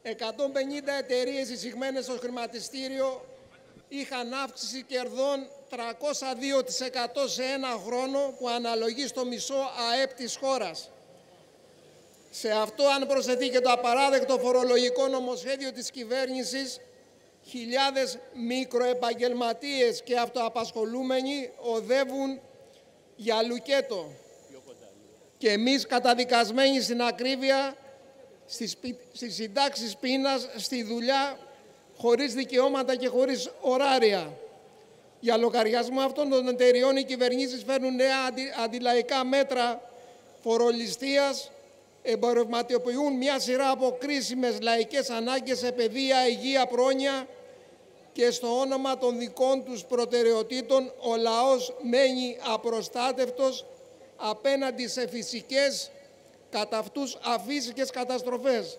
150 εταιρείες εισηγμένες στο χρηματιστήριο είχαν αύξηση κερδών 302% σε ένα χρόνο, που αναλογεί στο μισό ΑΕΠ της χώρας. Σε αυτό, αν προσθεθεί και το απαράδεκτο φορολογικό νομοσχέδιο της κυβέρνησης, χιλιάδες μικροεπαγγελματίες και αυτοαπασχολούμενοι οδεύουν για λουκέτο. Και εμείς, καταδικασμένοι στην ακρίβεια, στις συντάξεις πείνας, στη δουλειά, χωρίς δικαιώματα και χωρίς ωράρια. Για λογαριασμό αυτών των εταιριών, οι κυβερνήσεις φέρνουν νέα αντιλαϊκά μέτρα φορολιστίας, εμπορευματοποιούν μια σειρά από κρίσιμες λαϊκές ανάγκες σε παιδεία, υγεία, πρόνοια, και στο όνομα των δικών τους προτεραιοτήτων ο λαός μένει απροστάτευτος απέναντι σε φυσικές, κατά αυτούς αφύσικες καταστροφές.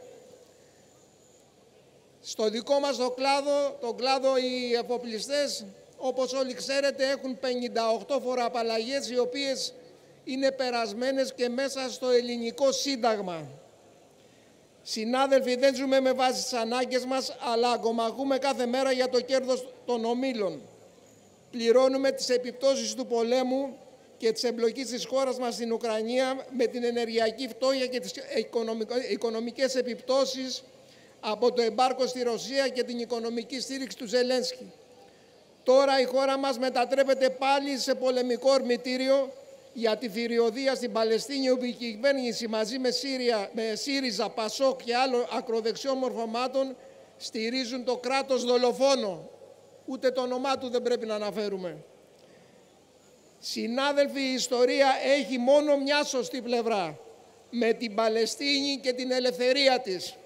Στο δικό μας τον κλάδο, οι εφοπλιστές, όπως όλοι ξέρετε, έχουν 58 φοροαπαλλαγές, οι οποίες είναι περασμένες και μέσα στο ελληνικό σύνταγμα. Συνάδελφοι, δεν ζούμε με βάση τις ανάγκες μας, αλλά αγκομαχούμε κάθε μέρα για το κέρδος των ομίλων. Πληρώνουμε τις επιπτώσεις του πολέμου και της εμπλοκής της χώρας μας στην Ουκρανία, με την ενεργειακή φτώχεια και τις οικονομικές επιπτώσεις από το εμπάρκο στη Ρωσία και την οικονομική στήριξη του Ζελένσκι. Τώρα η χώρα μας μετατρέπεται πάλι σε πολεμικό ορμητήριο για τη θηριωδία στην Παλαιστίνη, όπου η κυβέρνηση μαζί με ΣΥΡΙΖΑ, ΠΑΣΟΚ και άλλων ακροδεξιών μορφωμάτων στηρίζουν το κράτος δολοφόνο. Ούτε το όνομά του δεν πρέπει να αναφέρουμε. Συνάδελφοι, η ιστορία έχει μόνο μια σωστή πλευρά, με την Παλαιστίνη και την ελευθερία της.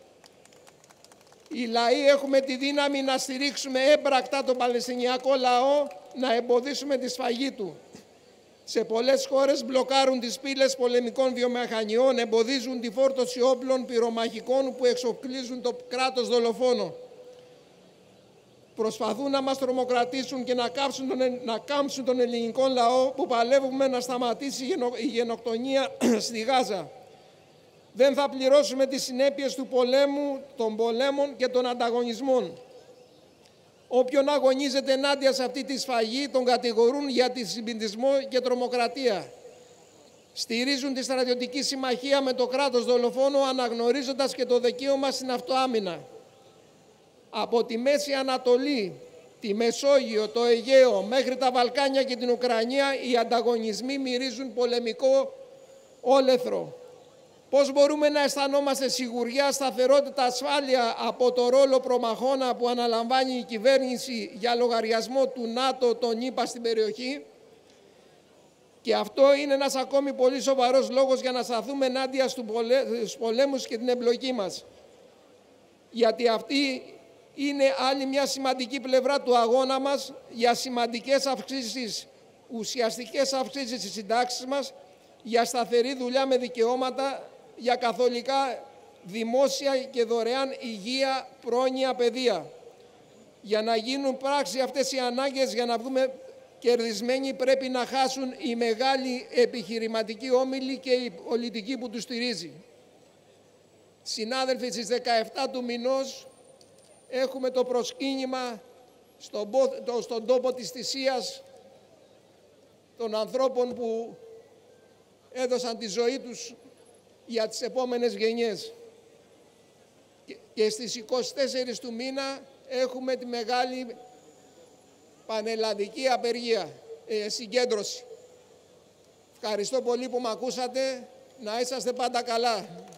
Οι λαοί έχουμε τη δύναμη να στηρίξουμε έμπρακτα τον Παλαιστινιακό λαό, να εμποδίσουμε τη σφαγή του. Σε πολλές χώρες μπλοκάρουν τις πύλες πολεμικών βιομηχανιών, εμποδίζουν τη φόρτωση όπλων πυρομαχικών που εξοπλίζουν το κράτος δολοφόνο. Προσπαθούν να μας τρομοκρατήσουν και να κάμψουν τον ελληνικό λαό, που παλεύουμε να σταματήσει η γενοκτονία στη Γάζα. Δεν θα πληρώσουμε τις συνέπειες του πολέμου, των πολέμων και των ανταγωνισμών. Όποιον αγωνίζεται ενάντια σε αυτή τη σφαγή τον κατηγορούν για αντισημιτισμό και τρομοκρατία. Στηρίζουν τη στρατιωτική συμμαχία με το κράτος δολοφόνο, αναγνωρίζοντας και το δικαίωμα στην αυτοάμυνα. Από τη Μέση Ανατολή, τη Μεσόγειο, το Αιγαίο μέχρι τα Βαλκάνια και την Ουκρανία, οι ανταγωνισμοί μυρίζουν πολεμικό όλεθρο. Πώς μπορούμε να αισθανόμαστε σιγουριά, σταθερότητα, ασφάλεια από το ρόλο προμαχώνα που αναλαμβάνει η κυβέρνηση για λογαριασμό του ΝΑΤΟ, των ΗΠΑ στην περιοχή? Και αυτό είναι ένας ακόμη πολύ σοβαρός λόγος για να σταθούμε ενάντια στους πολέμους και την εμπλοκή μας. Γιατί αυτή είναι άλλη μια σημαντική πλευρά του αγώνα μας για σημαντικές αυξήσεις, ουσιαστικές αυξήσεις στις συντάξεις μας, για σταθερή δουλειά με δικαιώματα, για καθολικά δημόσια και δωρεάν υγεία, πρόνοια, παιδεία. Για να γίνουν πράξη αυτές οι ανάγκες, για να βγούμε κερδισμένοι, πρέπει να χάσουν οι μεγάλοι επιχειρηματικοί όμιλοι και η πολιτική που τους στηρίζει. Συνάδελφοι, στις 17 του μηνός έχουμε το προσκύνημα στον τόπο της θυσίας των ανθρώπων που έδωσαν τη ζωή τους για τις επόμενες γενιές. Και στις 24 του μήνα έχουμε τη μεγάλη πανελλαδική απεργία, συγκέντρωση. Ευχαριστώ πολύ που με ακούσατε. Να είσαστε πάντα καλά.